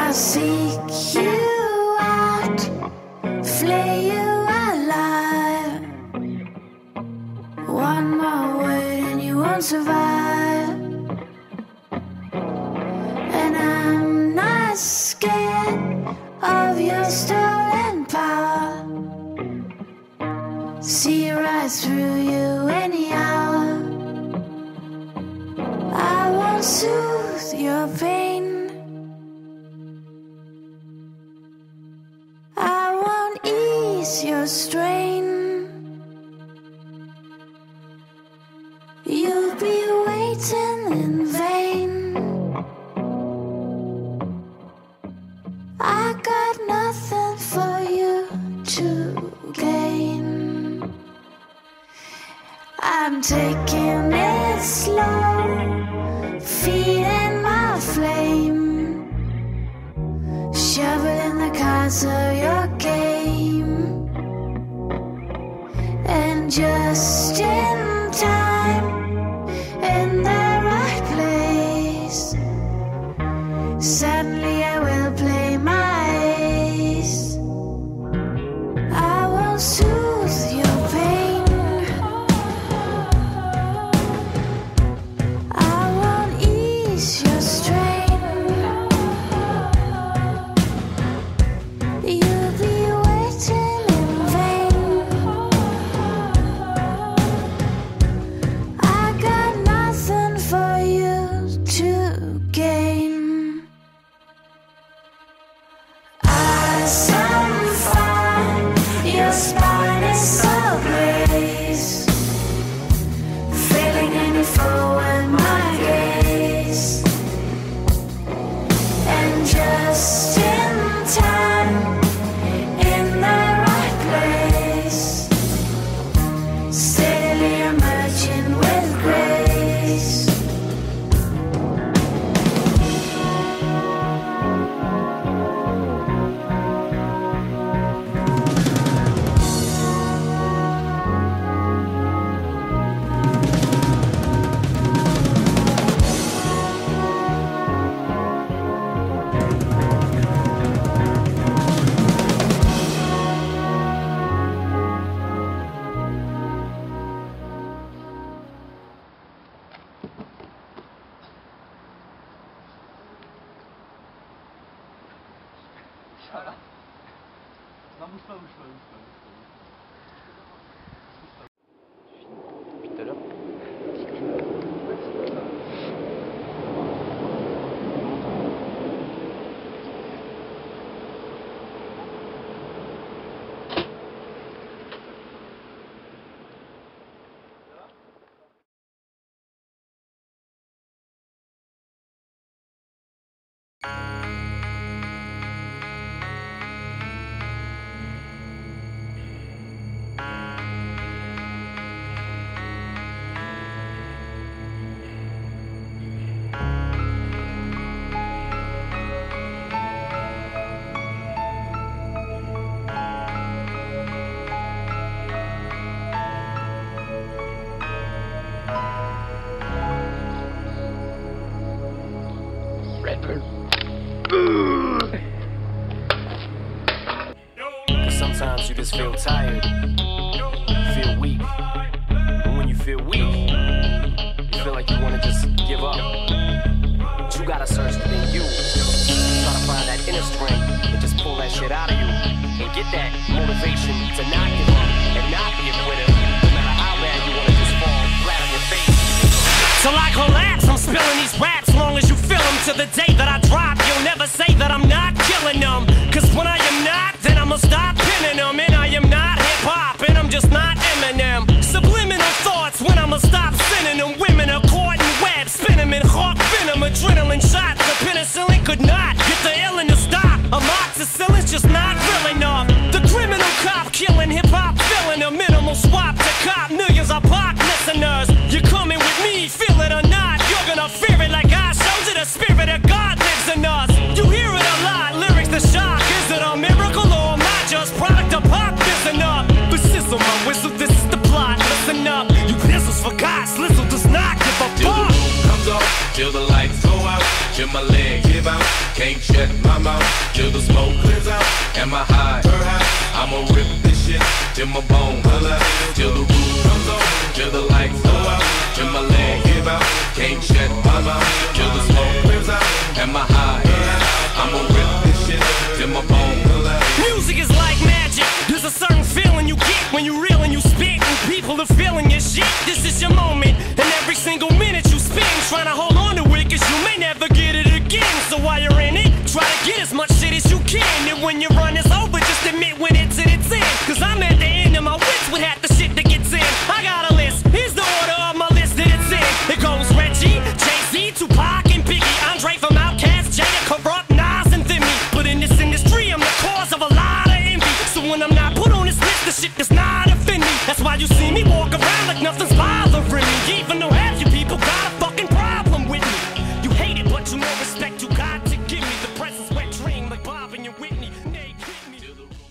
I'll seek you out, flay you alive. One more word and you won't survive. And I'm not scared of your stolen power. See right through you anyhow. I won't soothe your pain. I won't ease your strain. You'll be waiting in vain. I got nothing for you to gain. I'm taking it slow, feeding my flame, shoveling the cards of your game. And just in time, in the right place, suddenly I will play my ace. I will soothe your pain. I won't ease your strain. You'll be waiting in vain. I got nothing for you to gain. Eyes on fire, your spine is ablaze, feeling any forward my gaze. And just in time, in the right place, steadily emerging with grace. Tout à l'heure. Redburn. Cause sometimes you just feel tired, feel weak. And when you feel weak, you feel like you wanna just give up. But you gotta search within you. Try to find that inner strength and just pull that shit out of you. And get that motivation to not give up and not be a quitter. No matter how bad you wanna just fall flat on your face. Till I collapse, I'm spilling these raps. Long as you feel them to the day that I drop, you'll never say that I'm not killing them. Cause when I am not, then I'ma stop pinning them. And I am not hip-hop, and I'm just not Eminem. Subliminal thoughts when I'ma stop sending them. Women are caught in webs, spin them in hawk venom. Adrenaline shots, the penicillin could not get the illin' to stop. Amoxicillin's just not real enough. The criminal cop killing hip-hop, filling a minimal swap to cop millions of pop listeners. You're coming with me, feel it or not, you're gonna fear it like I showed you. The spirit of God lives in us. You hear it a lot, lyrics to shock. Is it a miracle or am I just product of pop? Listen up, but sizzle my whistle, this is the plot. Listen up, you pistols forgot, Slizzle does not give a fuck. Till the roof comes off, till the lights go out, till my leg give give out. Can't shut my mouth till the smoke clears out. Am I high? I'ma rip this shit till my bone till the roof comes on, till the lights go out, till my leg give out. Can't shut my mouth till the smoke clears out. Am I high? I'ma rip this shit till my bone. Music is like magic. There's a certain feeling you get when you reel and you spit, and people are feeling your shit. This is your moment, and every single minute you spend trying to hold on to it, cause you may never get it again. So while you're in it, try to get as much shit as you can. And when your run is over, just admit when it's at its end. Cause I'm at the end of my wits with half the shit that gets in. I got a list, here's the order of my list that it's in. It goes Reggie, Jay-Z, Tupac, and Biggie, Andre from Outkast, Jada, Corrupt, Nas, and Vimy. But in this industry, I'm the cause of a lot of envy. So when I'm not put on this list, the shit does not offend me. That's why you see me walk around like nothing's bothering me. Even though half you people got a fucking problem with me. You hate it, but you know respect you got to give me. The presence wet dream like Bob and your Whitney. They hit me.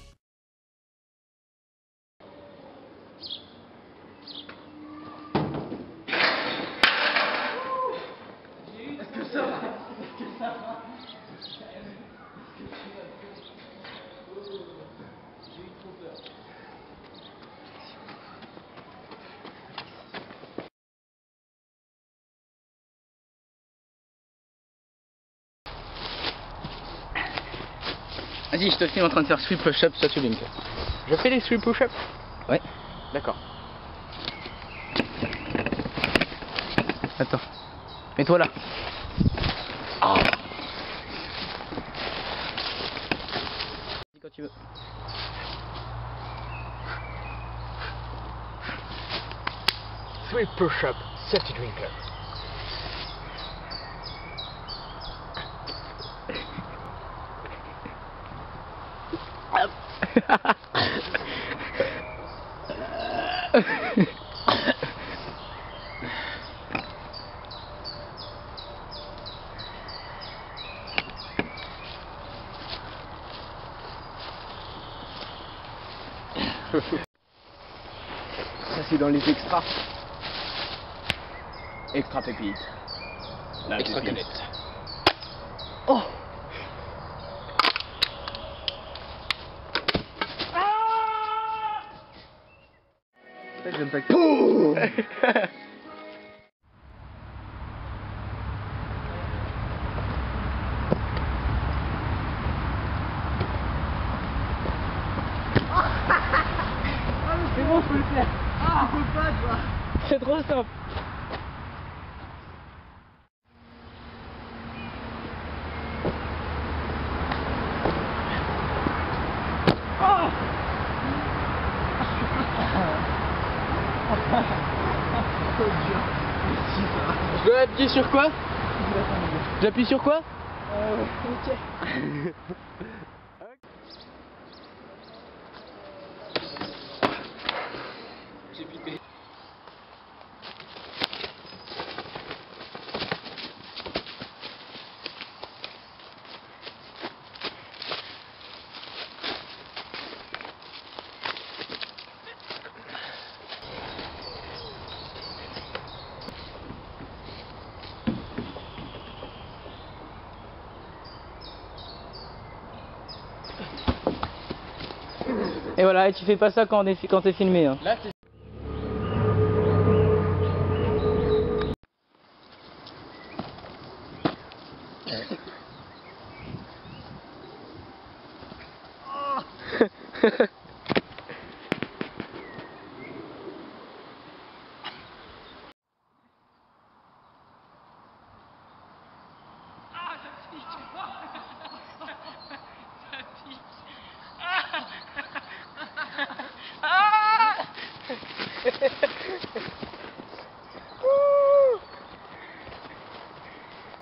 Vas-y, je te filme en train de faire sweep push-up, ça tu link. Je fais les sweep push-up. Ouais. D'accord. Attends. Mets-toi là. Ah. Dis quand tu veux. Sweep push-up, Safety Drinker. Ça c'est dans les extras. Extra pépite. La Extra pépite. canette. Oh. J'aime pas que... C'est bon, je peux le faire. Ah, je peux pas, toi. C'est trop simple. Oh. Je dois appuyer sur quoi? J'appuie sur quoi? Ok. J'ai pipé. Et voilà, et tu fais pas ça quand t'es filmé. Hein. Là, c'est...